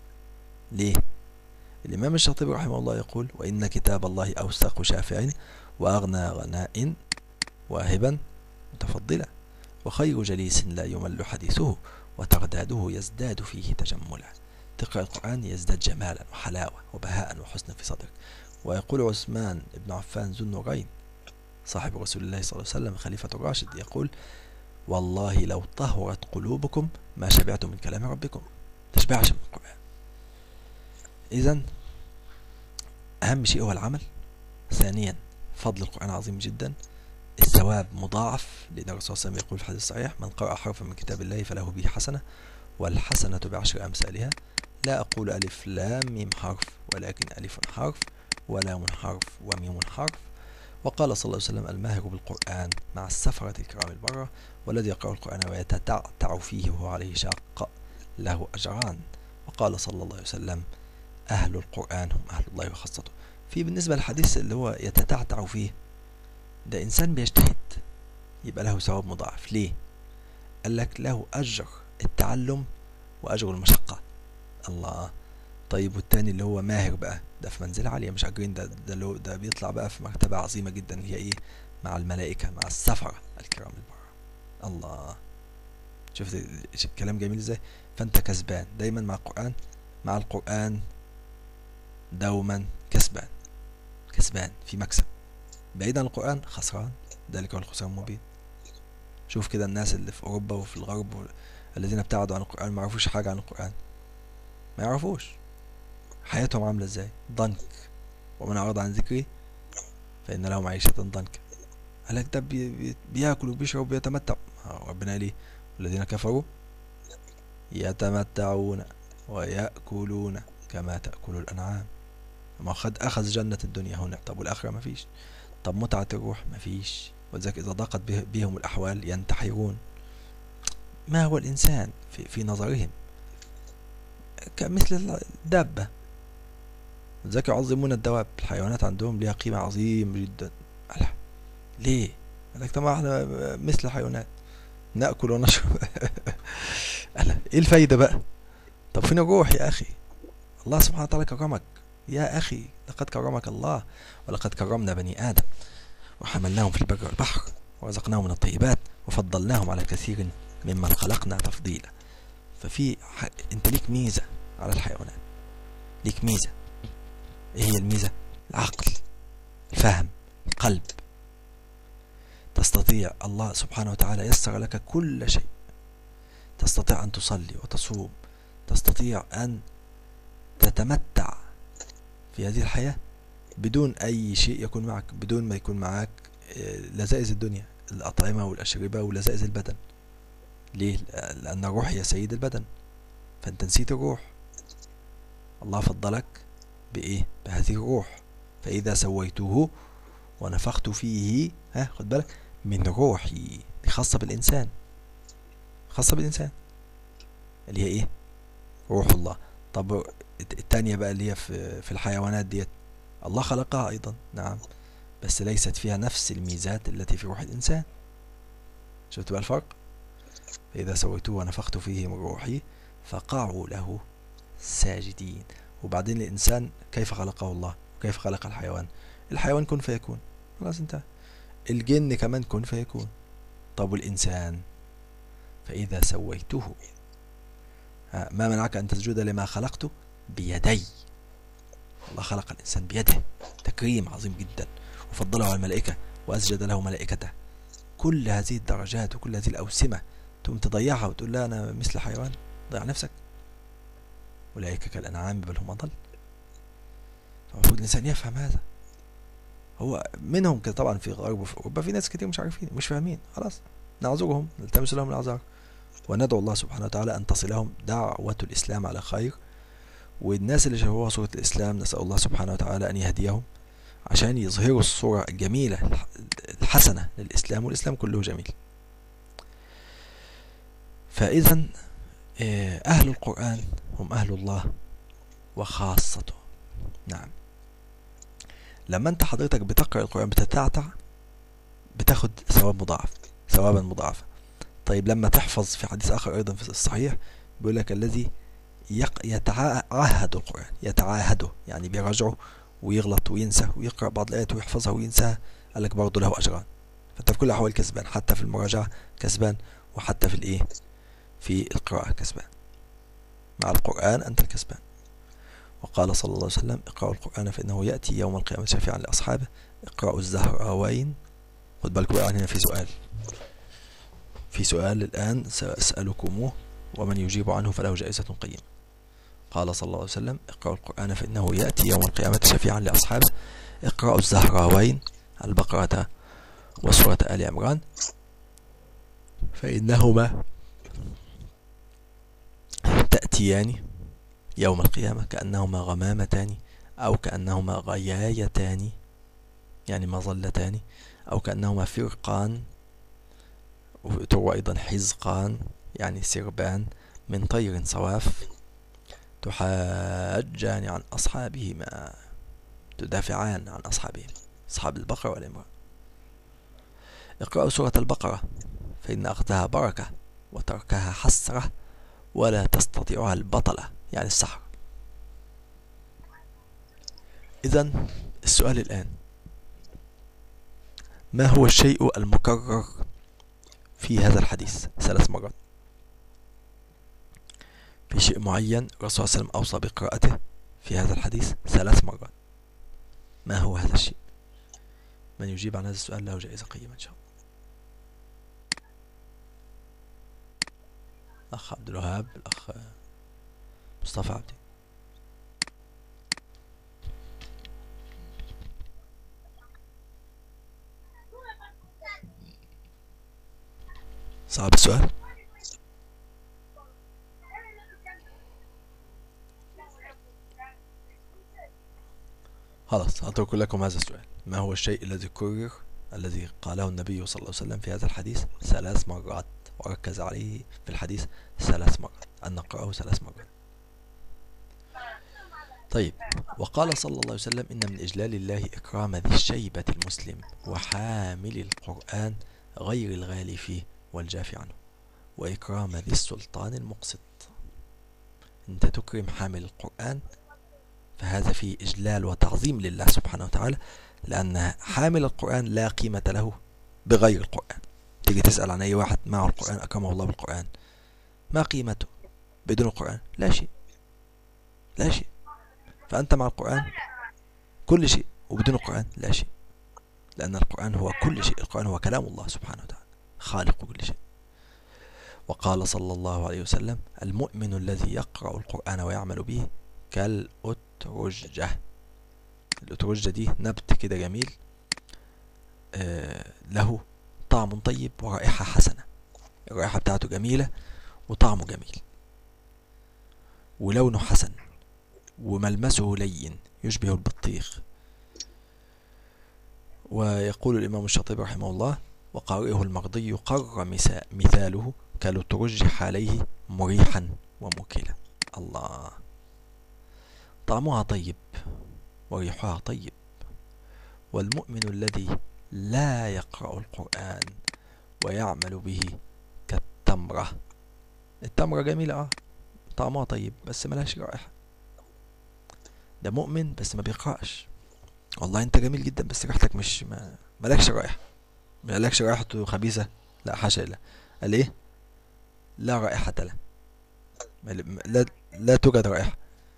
ليه؟ الإمام الشاطبي رحمه الله يقول: وإن كتاب الله أوثق شافع، وأغنى غناء واهبا متفضلا، وخير جليس لا يمل حديثه، وترداده يزداد فيه تجملا. تقرأ القرآن يزداد جمالا وحلاوة وبهاء وحسن في صدرك. ويقول عثمان بن عفان ذو النورين صاحب رسول الله صلى الله عليه وسلم خليفة الراشد، يقول: والله لو طهرت قلوبكم ما شبعتم من كلام ربكم. تشبعش من القرآن. إذن أهم شيء هو العمل. ثانيا فضل القرآن عظيم جدا، الثواب مضاعف، لأن الرسول صلى الله عليه وسلم يقول في الحديث الصحيح: من قرأ حرفا من كتاب الله فله به حسنة، والحسنة بعشر أمثالها. لا أقول ألف لام ميم حرف، ولكن ألف حرف ولام حرف وميم حرف. وقال صلى الله عليه وسلم: الماهر بالقرآن مع السفرة الكرام البررة، والذي يقرأ القرآن ويتتعتع فيه وهو عليه شاق له أجران. وقال صلى الله عليه وسلم: أهل القرآن هم أهل الله وخاصته. في بالنسبة للحديث اللي هو يتتعتع فيه، ده إنسان بيجتهد يبقى له ثواب مضاعف. ليه؟ قال لك له أجر التعلم وأجر المشقة. الله. طيب والتاني اللي هو ماهر بقى، ده في منزلة عالية مش أجرين، ده ده, ده, ده بيطلع بقى في مرتبة عظيمة جدا، هي إيه؟ مع الملائكة، مع السفرة الكرام البررة. الله. شفت الكلام جميل إزاي؟ فأنت كسبان دايما مع القرآن، مع القرآن دوما كسبان، كسبان في مكسب. بعيد عن القرآن خسران، ذلك هو الخسران المبين. شوف كده الناس اللي في أوروبا وفي الغرب الذين ابتعدوا عن القرآن ما يعرفوش حاجة عن القرآن، ما يعرفوش حياتهم عاملة ازاي، ضنك. ومن أعرض عن ذكري فإن له معيشة ضنكا. قالك ده بي بي بياكل وبيشرب وبيتمتع. ربنا ليه؟ والذين كفروا يتمتعون ويأكلون كما تأكل الأنعام. ما خد أخذ جنة الدنيا هنا، طب والآخرة ما فيش. طب متعة الروح ما فيش. وذلك إذا ضاقت بهم الأحوال ينتحرون. ما هو الإنسان في, في نظرهم؟ كمثل الدابة. وذلك يعظمون الدواب، الحيوانات عندهم لها قيمة عظيمة جدا. ألا ليه؟ قالك طبعا احنا مثل الحيوانات نأكل ونشرب. ألا إيه الفايدة بقى؟ طب فين الروح يا أخي؟ الله سبحانه وتعالى كرمك يا أخي، لقد كرمك الله. ولقد كرمنا بني آدم وحملناهم في البر والبحر ورزقناهم من الطيبات وفضلناهم على كثير ممن خلقنا تفضيلا. ففي ح... انت ليك ميزة على الحيوانات، ليك ميزة. ايه هي الميزة؟ العقل، الفهم، القلب. تستطيع، الله سبحانه وتعالى يسر لك كل شيء. تستطيع أن تصلي وتصوم، تستطيع أن تتمتع في هذه الحياة بدون أي شيء يكون معك، بدون ما يكون معك لذائذ الدنيا، الأطعمة والأشربة ولذائذ البدن. ليه؟ لأن الروح هي سيد البدن، فأنت نسيت الروح. الله فضلك بإيه؟ بهذه الروح. فإذا سويته ونفخت فيه، ها خد بالك، من روحي. دي خاصة بالإنسان، خاصة بالإنسان اللي هي إيه؟ روح الله. طب التانية بقى اللي هي في, في الحيوانات ديت، الله خلقها أيضا نعم، بس ليست فيها نفس الميزات التي في روح الإنسان. شفت بقى الفرق؟ فإذا سويته ونفخت فيه من روحي فقعوا له ساجدين. وبعدين الإنسان كيف خلقه الله وكيف خلق الحيوان؟ الحيوان كن فيكون، خلاص انتهى. الجن كمان كن فيكون. طب والإنسان؟ فإذا سويته، ما منعك أن تسجد لما خلقته بيدي. الله خلق الإنسان بيده، تكريم عظيم جدا، وفضله على الملائكة وأسجد له ملائكته. كل هذه الدرجات وكل هذه الأوسمة تقوم تضيعها وتقول لا أنا مثل حيوان؟ ضيع نفسك. أولئك كالأنعام بل هم أضل. فالمفروض الإنسان يفهم هذا. هو منهم كده طبعا في الغرب وفي أوروبا في ناس كتير مش عارفين مش فاهمين، خلاص نعذرهم، نلتمس لهم الأعذار وندعو الله سبحانه وتعالى أن تصلهم دعوة الإسلام على خير. والناس اللي شافوها صورة الإسلام نسأل الله سبحانه وتعالى أن يهديهم عشان يظهروا الصورة الجميلة الحسنة للإسلام، والإسلام كله جميل. فإذا أهل القرآن هم أهل الله وخاصته. نعم، لما أنت حضرتك بتقرأ القرآن بتتعتع بتاخد ثواب مضاعف، ثوابا مضاعفة. طيب لما تحفظ، في حديث آخر أيضا في الصحيح بيقول لك الذي يتعاهد القرآن، يتعاهده يعني بيراجعه ويغلط وينسى ويقرأ بعض الآيات ويحفظها وينساها قال لك برضه له أجران. فأنت في كل الأحوال كسبان، حتى في المراجعة كسبان، وحتى في الإيه في القراءة كسبان. مع القرآن أنت الكسبان. وقال صلى الله عليه وسلم اقرأوا القرآن فإنه يأتي يوم القيامة شفيعا لأصحابه. اقرأوا الزهراوين. خد بالكم بقى، هنا في سؤال في سؤال الآن سأسألكموه ومن يجيب عنه فله جائزة قيمة. قال صلى الله عليه وسلم اقرأوا القرآن فإنه يأتي يوم القيامة شفيعا لأصحابه. اقرأوا الزهراوين البقرة وسورة آل عمران فإنهما تأتيان يوم القيامة كأنهما غمامتان أو كأنهما غيايتان يعني مظلتان أو كأنهما فرقان، وتروى أيضا حزقان يعني سربان من طير صواف تحاجان عن أصحابهما، تدافعان عن أصحابهم، أصحاب البقرة والعمران. اقرأوا سورة البقرة فإن أخذها بركة وتركها حسرة ولا تستطيعها البطلة يعني السحر. إذن السؤال الآن، ما هو الشيء المكرر في هذا الحديث ثلاث مرات؟ في شيء معين الرسول صلى الله عليه وسلم أوصى بقراءته في هذا الحديث ثلاث مرات. ما هو هذا الشيء؟ من يجيب عن هذا السؤال له جائزة قيمة إن شاء الله. الأخ عبد الوهاب، الأخ مصطفى عبدي. صعب السؤال؟ خلاص أترك لكم هذا السؤال. ما هو الشيء الذي كرر الذي قاله النبي صلى الله عليه وسلم في هذا الحديث ثلاث مرات وركز عليه في الحديث ثلاث مرات، أن نقرأه ثلاث مرات. طيب، وقال صلى الله عليه وسلم إن من إجلال الله إكرام ذي الشيبة المسلم وحامل القرآن غير الغالي فيه والجافي عنه، وإكرام ذي السلطان المقسط. أنت تكرم حامل القرآن فهذا فيه إجلال وتعظيم لله سبحانه وتعالى، لأن حامل القرآن لا قيمة له بغير القرآن. تيجي تسأل عن أي واحد معه القرآن أكرمه الله بالقرآن، ما قيمته بدون القرآن؟ لا شيء، لا شيء. فأنت مع القرآن كل شيء، وبدون القرآن لا شيء، لأن القرآن هو كل شيء. القرآن هو كلام الله سبحانه وتعالى خالق كل شيء. وقال صلى الله عليه وسلم المؤمن الذي يقرأ القرآن ويعمل به كالأترجة. الأترجة دي نبت كده جميل، آه له طعم طيب ورائحة حسنة. الرائحة بتاعته جميلة وطعمه جميل ولونه حسن وملمسه لين يشبه البطيخ. ويقول الإمام الشاطبي رحمه الله وقارئه المغضي قر مثاله كالأترج حاليه مريحا وموكلا. الله، طعمها طيب وريحها طيب. والمؤمن الذي لا يقرأ القرآن ويعمل به كالتمرة. التمرة جميلة اه طعمها طيب بس ملهاش رائحة. ده مؤمن بس ما بيقرأش. والله انت جميل جدا بس ريحتك مش ما ملكش رائحة، ملكش رائحته خبيثة. لا حاشا لا، قال ايه؟ لا رائحة له، لا لا توجد رائحة.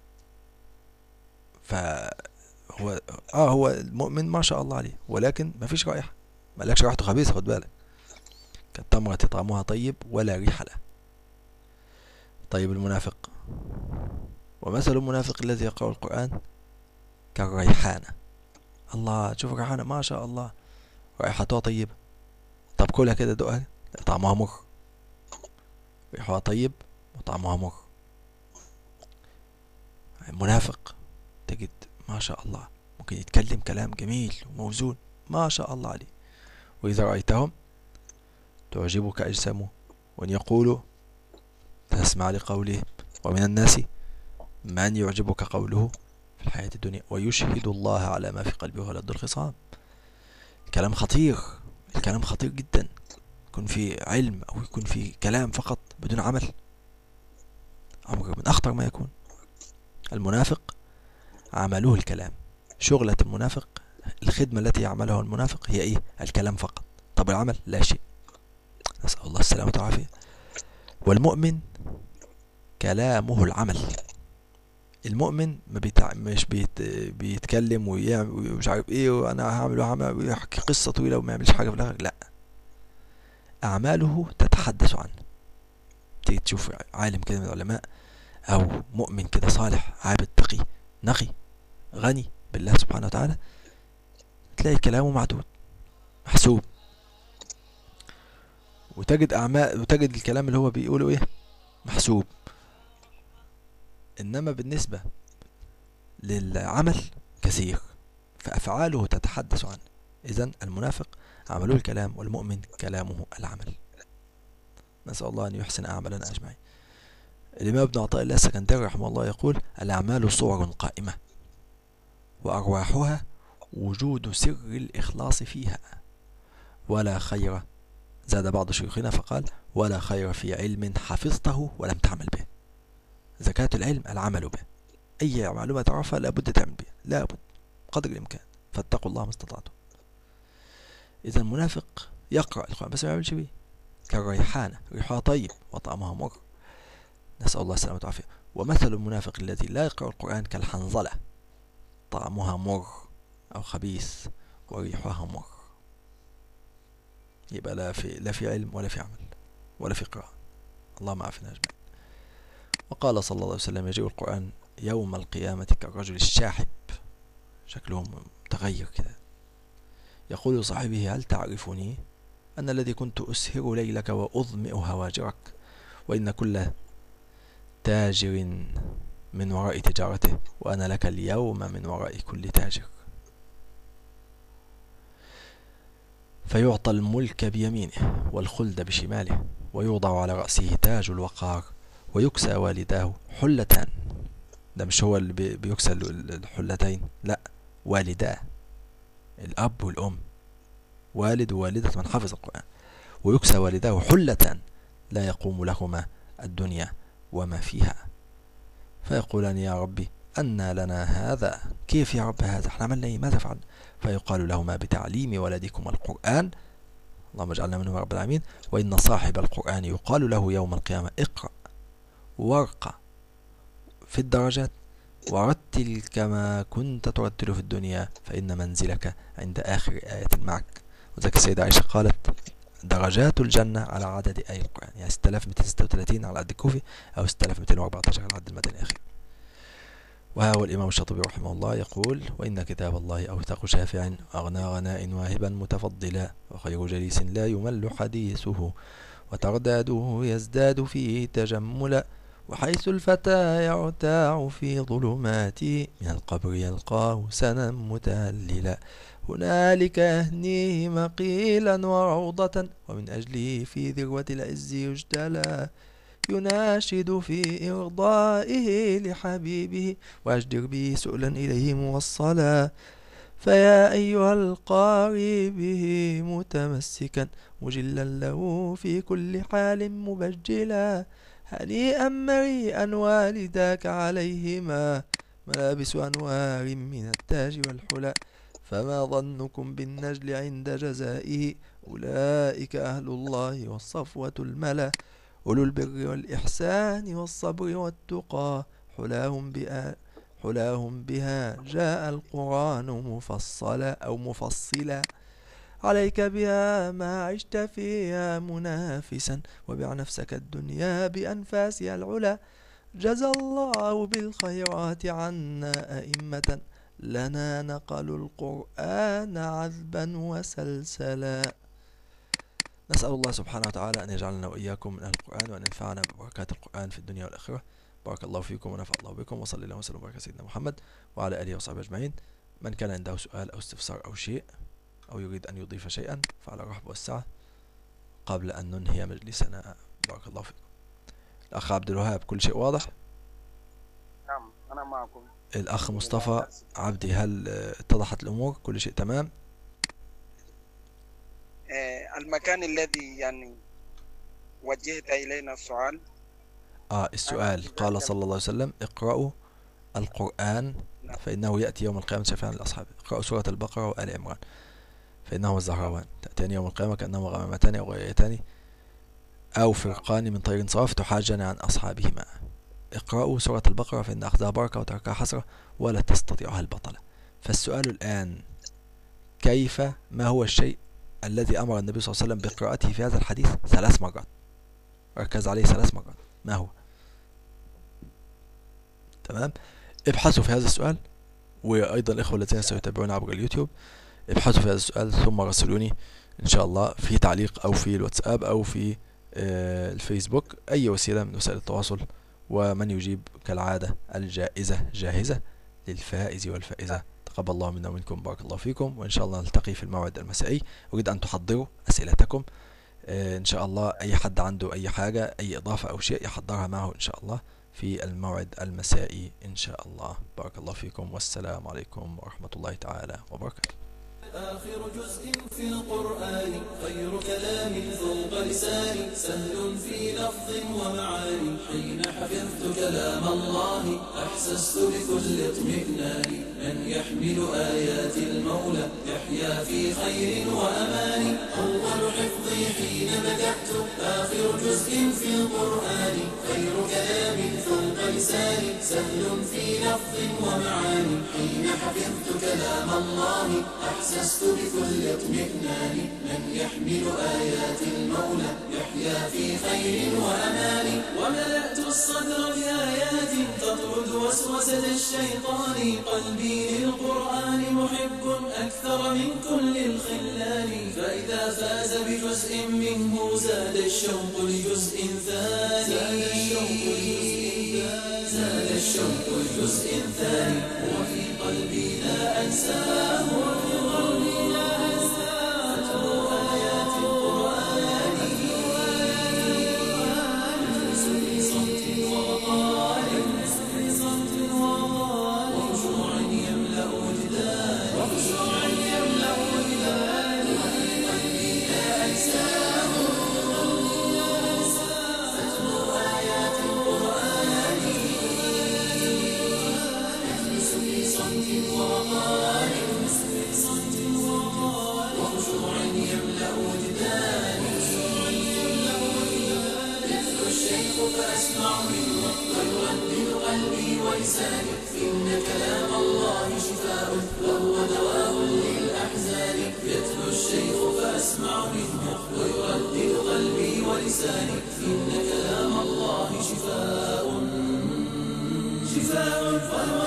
فهو اه هو المؤمن ما شاء الله عليه ولكن ما فيش رائحة، ملكش رائحته خبيثة. خد بالك، كالتمرة طعمها طيب ولا ريح له. طيب المنافق، ومثل المنافق الذي يقرأ القرآن كالريحانة. الله، شوف الريحانة ما شاء الله رائحتها طيبة، طب كلها كده دقها طعمها مر. ريحها طيب وطعمها مر. المنافق تجد ما شاء الله ممكن يتكلم كلام جميل وموزون ما شاء الله عليه، وإذا رأيتهم تعجبك أجسامه وإن يقولوا تسمع لقوله. ومن الناس من يعجبك قوله في الحياة الدنيا ويشهد الله على ما في قلبه ولا يرد الخصام. الكلام خطير، الكلام خطير جدا. يكون في علم أو يكون في كلام فقط بدون عمل، أمر من أخطر ما يكون. المنافق عمله الكلام، شغلة المنافق الخدمة التي يعملها المنافق هي إيه؟ الكلام فقط. طب العمل لا شيء. نسأل الله السلامة والعافية. والمؤمن كلامه العمل. المؤمن ما بيتع... مش بيت... بيتكلم ويعمل ومش عارف ايه وانا هعمل وهعمل ويحكي قصة طويلة وما يعملش حاجة في الاخر، لا، اعماله تتحدث عنه. تيجي تشوف عالم كده من العلماء او مؤمن كده صالح عابد تقي نقي غني بالله سبحانه وتعالى، تلاقي كلامه معدود محسوب، وتجد اعمال وتجد الكلام اللي هو بيقوله ايه محسوب. انما بالنسبة للعمل كثير، فافعاله تتحدث عنه. اذن المنافق عمله الكلام، والمؤمن كلامه العمل. نسأل الله ان يحسن اعمالنا اجمعين. الامام ابن عطاء الله السكندري رحمه الله يقول: الاعمال صور قائمة، وارواحها وجود سر الاخلاص فيها، ولا خير، زاد بعض شيوخنا فقال: ولا خير في علم حفظته ولم تعمل به. زكاة العلم العمل به. أي معلومة تعرفها لابد تعمل بها، لابد قدر الإمكان، فاتقوا الله ما استطعتم. إذا المنافق يقرأ القرآن بس ما يعملش بيه، كالريحانة ريحها طيب وطعمها مر. نسأل الله السلامة والعافية. ومثل المنافق الذي لا يقرأ القرآن كالحنظلة، طعمها مر أو خبيث وريحها مر. يبقى لا في لا في علم ولا في عمل ولا في قراءة. اللهم عافنا أجمعين. وقال صلى الله عليه وسلم: يجيء القرآن يوم القيامة كالرجل الشاحب، شكله متغير كده، يقول لصاحبه: هل تعرفني؟ أنا الذي كنت أسهر ليلك وأظمئ هواجرك، وإن كل تاجر من وراء تجارته، وأنا لك اليوم من وراء كل تاجر. فيعطى الملك بيمينه والخلد بشماله، ويوضع على رأسه تاج الوقار، ويكسى والداه حلتان. ده مش هو اللي بيكسى الحلتين، لا، والداه، الأب والأم، والد ووالدة من حفظ القرآن. ويكسى والداه حلتان لا يقوم لهما الدنيا وما فيها، فيقولان: يا ربي أنى لنا هذا؟ كيف يا رب هذا؟ احنا عملنا ايه؟ ماذا فعلنا؟ فيقال لهما: بتعليم ولدكم القرآن، اللهم اجعلنا منهم يا رب العالمين. وإن صاحب القرآن يقال له يوم القيامة: اقرأ وارقى في الدرجات، ورتل كما كنت ترتل في الدنيا، فإن منزلك عند آخر آية معك. وذلك السيدة عائشة قالت: درجات الجنة على عدد آية القرآن، يعني ستة آلاف ومئتين وستة وثلاثين على عد الكوفي، أو ستة آلاف ومئتين وأربعة عشر على عد المدني الأخير. وها هو الإمام الشاطبي رحمه الله يقول: وإن كتاب الله أوثق شافع، أغنى غناء واهبا متفضلا، وخير جليس لا يمل حديثه، وترداده يزداد فيه تجملا، وحيث الفتى يرتاع في ظلمات من القبر يلقاه سنا متهللا، هنالك يهنيه مقيلا وروضة، ومن أجله في ذروة العز يجتلى، يناشد في إرضائه لحبيبه، وأجدر به سؤلا إليه موصلا، فيا أيها القاري به متمسكا، مجلا له في كل حال مبجلا، هنيئا مريئا والداك عليهما ملابس أنوار من التاج والحلى، فما ظنكم بالنجل عند جزائه، أولئك أهل الله والصفوة الملا، أولو البر والإحسان والصبر والتقى، حلاهم بها حلاهم بها جاء القرآن مفصلا أو مفصلا، عليك بها ما عشت فيها منافسا، وبع نفسك الدنيا بأنفاسها العلا، جزى الله بالخيرات عنا أئمة، لنا نقلوا القرآن عذبا وسلسلا. نسأل الله سبحانه وتعالى أن يجعلنا وإياكم من أهل القرآن، وأن ينفعنا ببركات القرآن في الدنيا والآخرة. بارك الله فيكم ونفع الله بكم، وصلى الله وسلم وبارك على سيدنا محمد وعلى آله وصحبه أجمعين. من كان عنده سؤال أو استفسار أو شيء، أو يريد أن يضيف شيئا، فعلى رحب والسعة قبل أن ننهي مجلسنا. بارك الله فيكم. الأخ عبد الوهاب، كل شيء واضح؟ نعم أنا معكم. الأخ مصطفى عبدي، هل اتضحت الأمور؟ كل شيء تمام؟ آه المكان الذي يعني وجهت إلينا السؤال. آه السؤال قال صلى الله عليه وسلم: اقرأوا القرآن نعم. فإنه يأتي يوم القيامة شفيعا لأصحابه. اقرأوا سورة البقرة وآل عمران فإنهما الزهراوان تأتيان يوم القيامة كأنهما غمامتان أو غيتان أو فرقان من طير صواف تحاجان عن أصحابهما. اقرأوا سورة البقرة فإن أخذها بركة وتركها حسرة ولا تستطيعها البطلة. فالسؤال الآن كيف ما هو الشيء الذي أمر النبي صلى الله عليه وسلم بقراءته في هذا الحديث ثلاث مرات، ركز عليه ثلاث مرات، ما هو؟ تمام. ابحثوا في هذا السؤال، وأيضا الإخوة الذين سيتابعون عبر اليوتيوب ابحثوا في هذا السؤال ثم راسلوني إن شاء الله في تعليق أو في الواتساب أو في آه الفيسبوك، أي وسيلة من وسائل التواصل، ومن يجيب كالعادة الجائزة جاهزة للفائز والفائزة. تقبل الله منا ومنكم، بارك الله فيكم، وإن شاء الله نلتقي في الموعد المسائي. أريد أن تحضروا أسئلتكم آه إن شاء الله. أي حد عنده أي حاجة أي إضافة أو شيء يحضرها معه إن شاء الله في الموعد المسائي إن شاء الله. بارك الله فيكم، والسلام عليكم ورحمة الله تعالى وبركاته. آخر جزء في القرآن خير كلام فوق لساني سهل في لفظ ومعاني حين حفظت كلام الله أحسست بكل اطمئنان من يحمل آيات المولى يحيا في خير وأمان. أول حفظي حين بدأت آخر جزء في القرآن خير كلام فوق لساني سهل في لفظ ومعاني حين حفظت كلام الله أحسست بكل اطمئنان من يحمل آيات المولى يحيا في خير وأمان. وملأت الصدر بآيات تطرد وسوسة الشيطان قلبي للقرآن محب أكثر من كل الخلان. فإذا فاز بجزء منه زاد الشوق لجزء ثاني زاد الشوق لجزء ثاني وفي قلبي لا أنساه فأسمع منه ويردد قلبي ولساني إن كلام الله شفاء وهو دواء للأحزان. يتلو الشيخ فأسمع منه ويردد قلبي ولساني إن كلام الله شفاء شفاء